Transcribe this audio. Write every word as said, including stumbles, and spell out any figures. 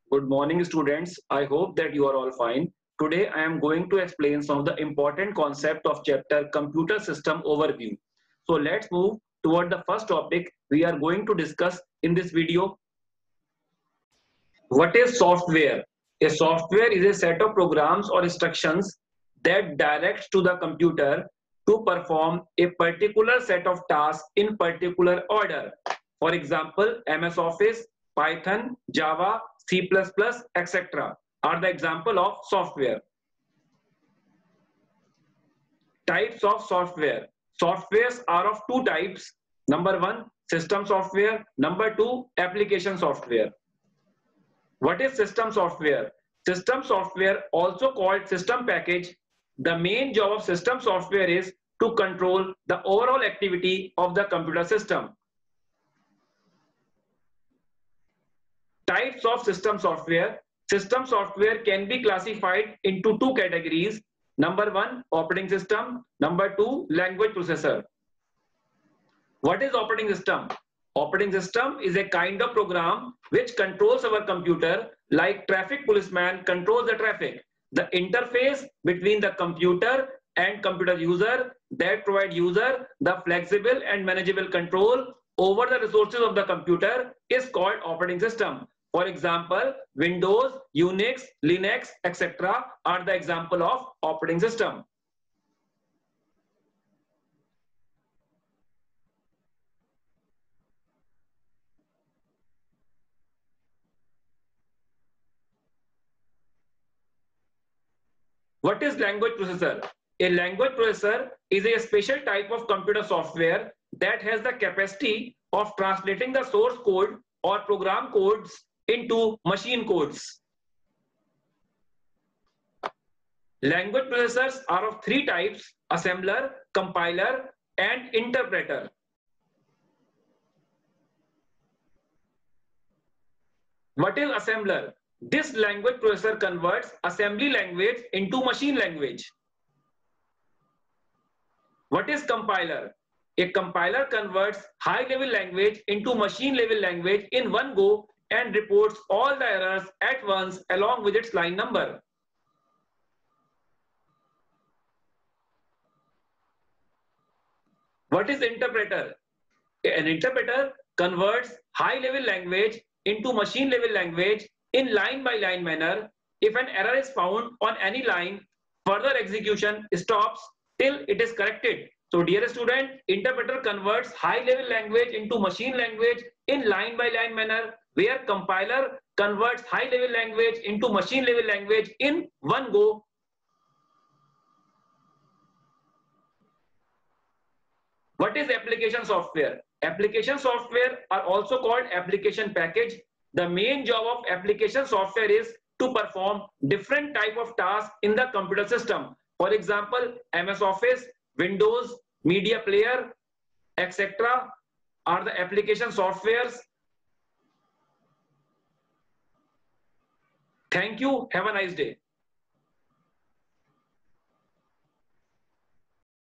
Good morning, students. I hope that you are all fine. Today, I am going to explain some of the important concept of chapter Computer System Overview. So let's move toward the first topic we are going to discuss in this video. What is software? A software is a set of programs or instructions that directs to the computer to perform a particular set of tasks in particular order. For example, M S Office, Python, Java, C plus plus, et cetera are the example of software. Types of software. Softwares are of two types. Number one, system software. Number two, application software. What is system software? System software, also called system package. The main job of system software is to control the overall activity of the computer system. Types of system software. System software can be classified into two categories. Number one, operating system. Number two, language processor. What is operating system? Operating system is a kind of program which controls our computer, like traffic policeman controls the traffic. The interface between the computer and computer user that provide user the flexible and manageable control over the resources of the computer is called operating system. For example, Windows, Unix, Linux, et cetera are the example of operating system. What is language processor? A language processor is a special type of computer software that has the capacity of translating the source code or program codes into machine codes. Language processors are of three types: assembler, compiler, and interpreter. What is assembler? This language processor converts assembly language into machine language. What is compiler? A compiler converts high-level language into machine-level language in one go and reports all the errors at once along with its line number. What is interpreter? An interpreter converts high-level language into machine-level language in line-by-line manner. If an error is found on any line, further execution stops till it is corrected. So dear student, interpreter converts high-level language into machine language in line-by-line manner, where compiler converts high-level language into machine-level language in one go. What is application software? Application software are also called application package. The main job of application software is to perform different type of tasks in the computer system. For example, M S Office, Windows, Media Player, et cetera are the application softwares. Thank you. Have a nice day.